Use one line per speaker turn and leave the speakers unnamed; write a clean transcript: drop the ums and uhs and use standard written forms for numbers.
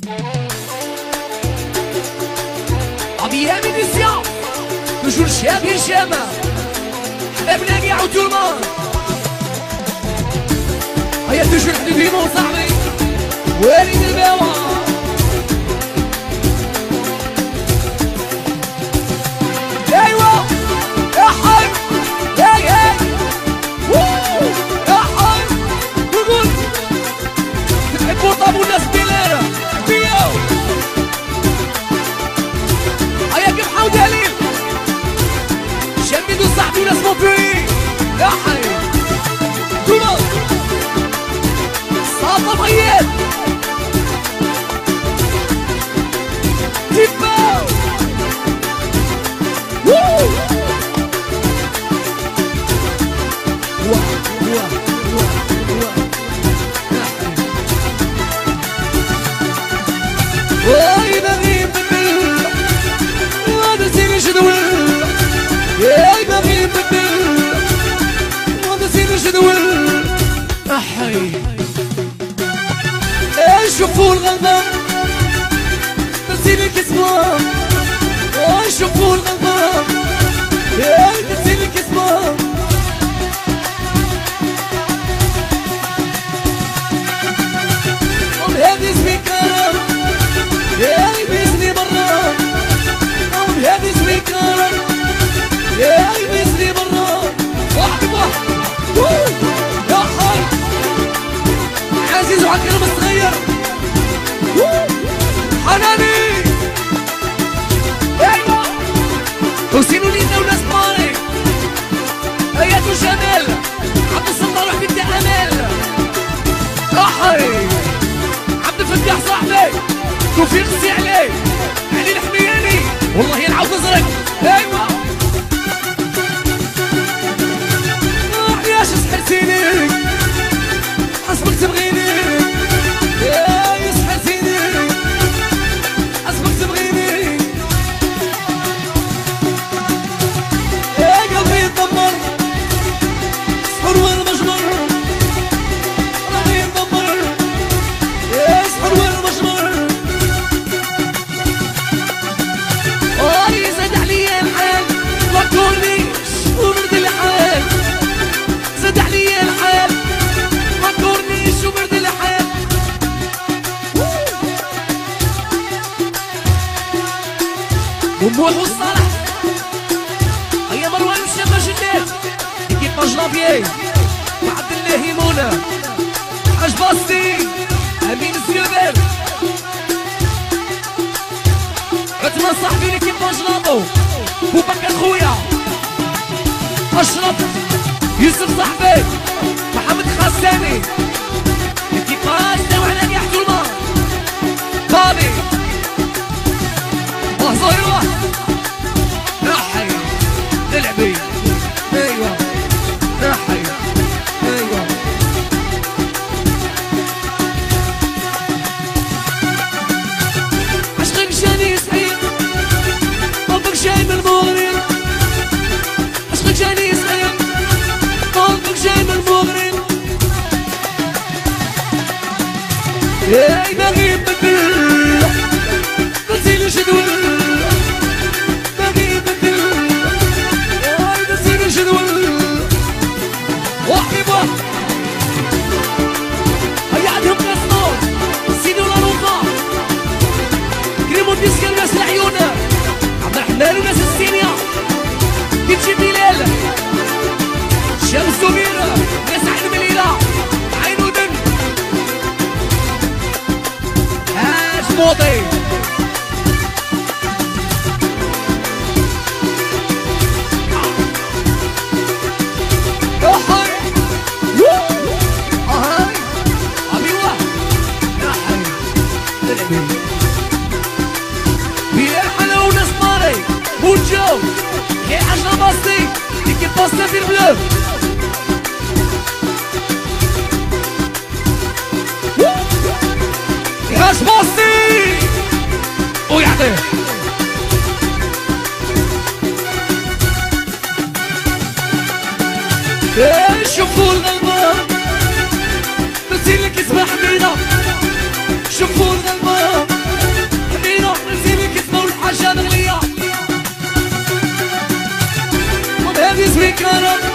Bien munitions, toujours chien bien chien. حبابنا كاع tout le monde. هيا toujours حبيبي مو صاحبي وليد البوا. ايوا يا حي يا يا حي قول تحبوا طابوا الناس بليله بيو. ودليل شميدو صاحبي ناس مبري يا حي كوما صاطة بغيات تيباو ووو واي بغيب جدول يا باغي نبدل وهذا زين الجدول احي شوفوا الغلبة تزين الكسبان شوفوا الغلبة تزين الكسبان هذه سبيكار يا بيزني برا هذه سبيكار يا بيزني برا واحد يا حي عزيز وعكرم الصغير حناني ايوا حسين وليدنا وناس ماري ايات وجمال عبد الستار وحبيبتي امال يا حي عبد الفتاح صاحبي توفيق السي علي علي الحمياني والله يلعب نظرك ايوا عياش سحرتيني حسبك تبغيني يا سحرتيني حسبك تبغيني يا قلبي يدمر سحر والمجمر راني يدمر يا سحر والمجمر زاد عليا الحال ما تقوليش وبرد الحال زاد عليا الحال ما تقوليش وبرد الحال وموح والصالح هيا مروان الشابة جنات ايكيباج لافيي وعبد الله يمونة حاج باستي امين الزيوبال عثمان صاحبي ليكيباج لاطو بوبكر خويا اشرف يوسف صاحبي محمد خاساني ليكيباج تاوعنا كاع تولما بابي زهيروة يا حي العبي ايوا يا حي ايوا عشقك جاني صحيح حبك جاي من المغرب عشقك جاني صحيح حبك جاي من المغرب يا باغي نبدل نزيل الجدول مالو ناس السينيا تمشي بلال شمس وميرة ناس عين مليلة عين ودن هاش موطي يا حي هاي أبيوه يا حي تلعبي يا حلاوة ناس ماري بونجو يا حاجة باستي كي باستي في البلو حاج باستي ويعطيه شوفوا الغلبان نسيلك اسمها حميدة شوفوا الغلبان كرم